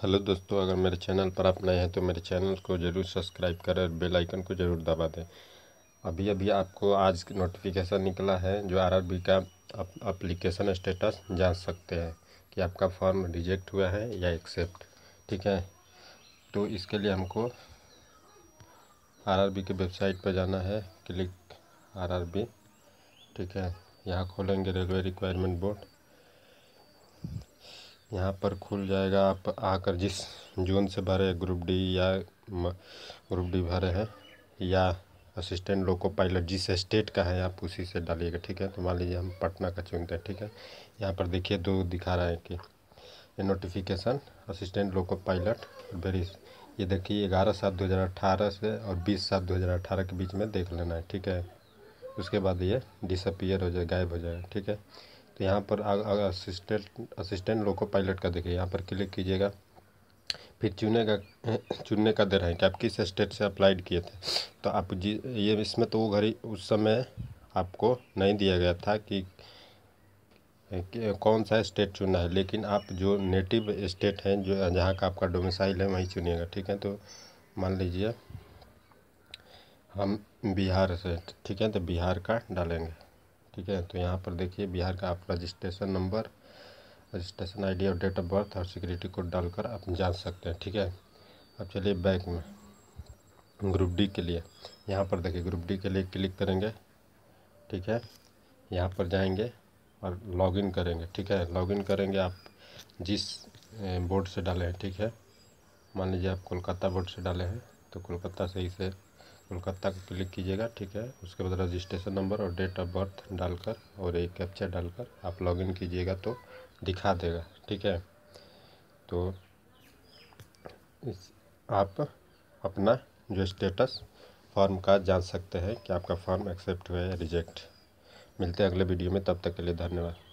Hello दोस्तों, अगर मेरे चैनल पर आप नए हैं तो मेरे चैनल को ज़रूर सब्सक्राइब करें और बेल आइकन को ज़रूर दबा दें। अभी अभी आपको आज नोटिफिकेशन निकला है जो आरआरबी का एप्लीकेशन स्टेटस जान सकते हैं कि आपका फॉर्म रिजेक्ट हुआ है या एक्सेप्ट। ठीक है, तो इसके लिए हमको आरआरबी के वेबसाइट पर जाना है। Click RRB. ठीक है, यहाँ खोलेंगे रेलवे रिक्वायरमेंट बोर्ड। यहाँ पर खुल जाएगा। आप आकर जिस जोन से भरे, ग्रुप डी या ग्रुप डी भरे हैं या असिस्टेंट लोको पायलट जिस स्टेट का है आप उसी से डालिएगा। ठीक है, तो मान लीजिए हम पटना का चुनते हैं। ठीक है, यहाँ पर देखिए दो दिखा रहा है कि ये notification assistant loco pilot very, ये देखिए 11/7/2018 से और 20/7/2018 के बीच में देख लेना है। ठीक है, उसके बाद ये डिसअपीयर हो जाए, गायब हो जाएगा। ठीक है, तो यहाँ पर असिस्टेंट लोको पायलट का देखिए, यहाँ पर क्लिक कीजिएगा। फिर चुनने का दे रहे हैं कि आप किस स्टेट से अप्लाइड किए थे। तो आप ये इसमें तो वो घड़ी उस समय आपको नहीं दिया गया था कि कौन सा स्टेट चुनना है, लेकिन आप जो नेटिव स्टेट है, जो जहाँ का आपका डोमिसाइल है, वहीं चुनिएगा। ठीक है, तो मान लीजिए हम बिहार से, ठीक है, तो बिहार का डालेंगे। ठीक है, तो यहाँ पर देखिए बिहार का आप रजिस्ट्रेशन नंबर, रजिस्ट्रेशन आईडी और डेट ऑफ बर्थ और सिक्योरिटी कोड डालकर आप जान सकते हैं। ठीक है, अब चलिए बैक में ग्रुप डी के लिए। यहाँ पर देखिए ग्रुप डी के लिए क्लिक करेंगे। ठीक है, यहाँ पर जाएंगे और लॉगिन करेंगे। ठीक है, लॉगिन करेंगे आप जिस बोर्ड से डाले हैं। ठीक है, मान लीजिए आप कोलकाता बोर्ड से डाले हैं तो कोलकाता से इसे कोलकाता को क्लिक कीजिएगा। ठीक है, उसके बाद रजिस्ट्रेशन नंबर और डेट ऑफ बर्थ डालकर और एक कैप्चा डालकर आप लॉगिन कीजिएगा तो दिखा देगा। ठीक है, तो आप अपना जो स्टेटस फॉर्म का जान सकते हैं कि आपका फॉर्म एक्सेप्ट हुआ है या रिजेक्ट। मिलते हैं अगले वीडियो में, तब तक के लिए धन्यवाद।